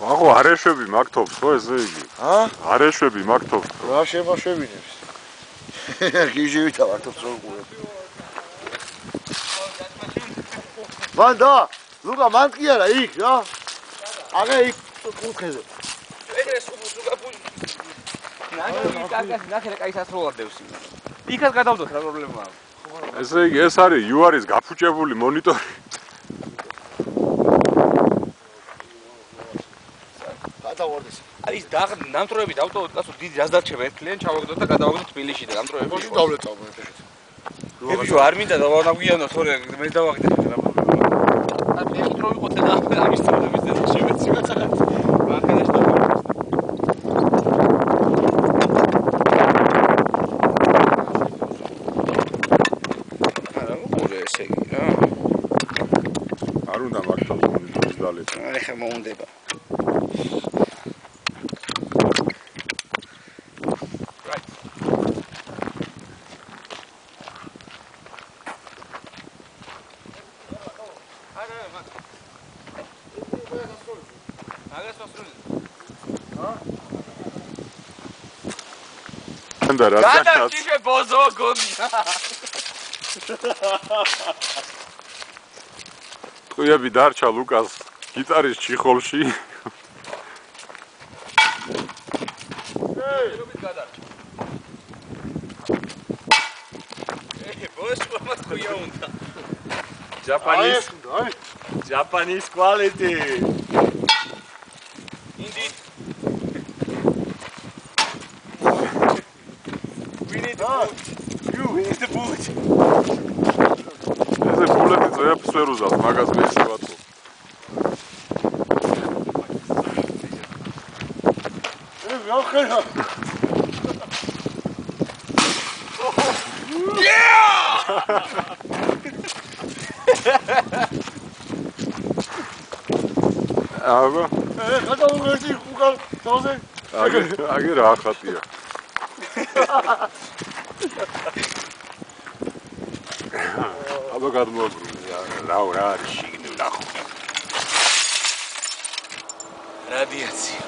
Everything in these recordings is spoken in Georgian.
Magო არეშვები მაგთობს ხო ესე იგი? არეშვები მაგთობს. რა შემაშვებინებს? გიჟივით ავართობს რომ ყურებ. მანდა, ლუკა მან კი არა იქ რა. აგა იქ კუთხეზე. ეს ლუკა პული. ნაგები კაკას ნახე კაი სასროლად დევს. იქაც გადავდოთ რა პრობლემაა. ესე იგი ეს არის UR-ის გაფუჭებული მონიტორი. გადავარდეს. არის ნამტროები დავტოვოთ კაცო დიდი რას დარჩება ერთ კლიენტ ჩავაგდოთ და გადავაგდოთ თბილისში და ნამტროები. მოდი დავლეტავ მე. ებიო არ მინდა დავანაგვიანო თორე მე დავაგდეთ რა პრობლემაა. ა მე ხიტრო ვიყოთ და ამის წოდების და შემეცი მაგალითად. მაგალითად არ უნდა მართავს მონიტორის დალეწა. აი ხა მოუნდება. და რა გადაჭიშე ბოზო გონია. ტყუები დარჩა ლუკას გიტარის ჩიხოლში. რობით გადარჩა. ბოსო მათქია უნდა. Japanese quality. Indeed. We need the boot. We need the boot. ესე ფულები წეებს ვერ უზავს მაგას მეცევათო. რა ხერა? აბა გადავუღერდი უკან თავზე. აგე რა ხატია. აბა გადმოაბრუნე რა არის შიგნი ნახო. Radiacija.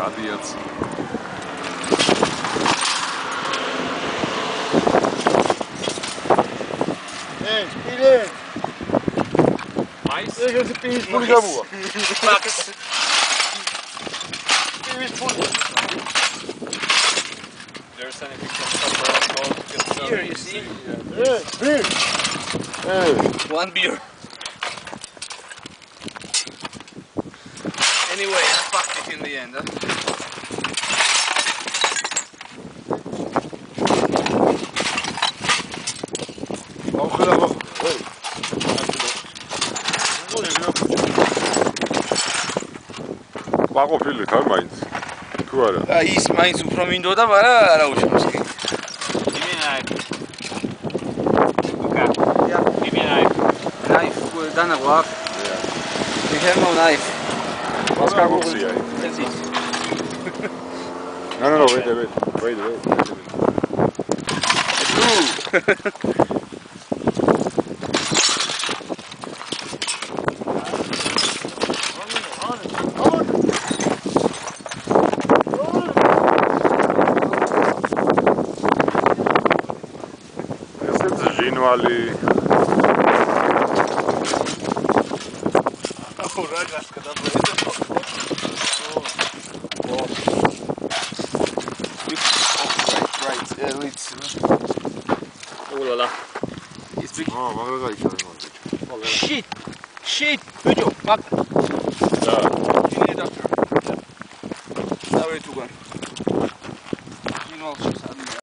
Spire. Mais? Esse pis puli gamua. Max. Pis puli. There's anything from here, you see? Beer. One beer. Anyway, I fucked it in the end, huh? მაყოფილი ხარ მაინც თუ არა ის მაინც უფრო მინდოდა, მაგრამ არა უშავს კი. Knife, dana guac. We have no knife. What's kagoxia? That's it. No, wait. This is Ginwali. It's big. Oh, magara gaitare. Shit, video, fuck. Da. You need a doctor. Sorry to go.